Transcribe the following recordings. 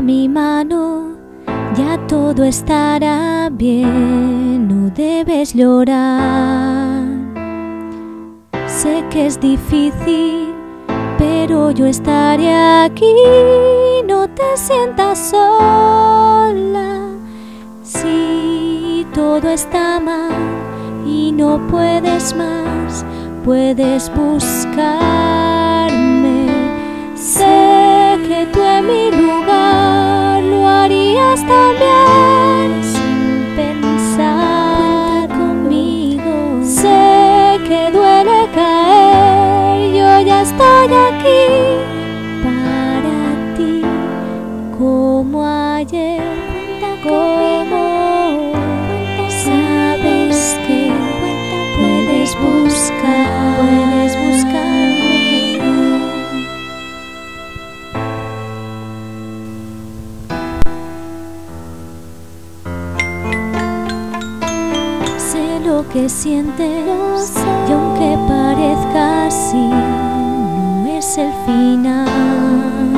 mi mano, ya todo estará bien, no debes llorar. Sé que es difícil, pero yo estaré aquí, no te sientas sola. Si todo está mal y no puedes más, puedes buscarme. Sé que tú en mi lugar lo harías también sin pensar. Cuenta conmigo. Sé que duele caer, yo ya estoy aquí para ti, como ayer, como sabes que puedes buscarme. Sé lo que sientes y aunque parezca así, no es el final.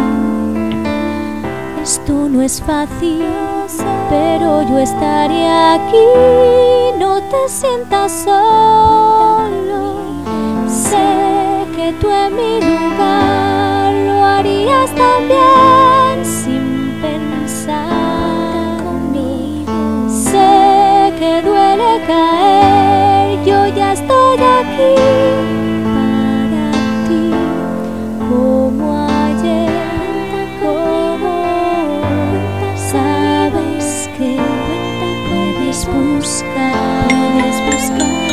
Esto no es fácil, pero yo estaré aquí, no te sientas solo. Sé que tú en mi lugar lo harías también sin pensar. Sé que duele caer, yo ya estoy aquí para ti, como ayer, como sabes que puedes buscar.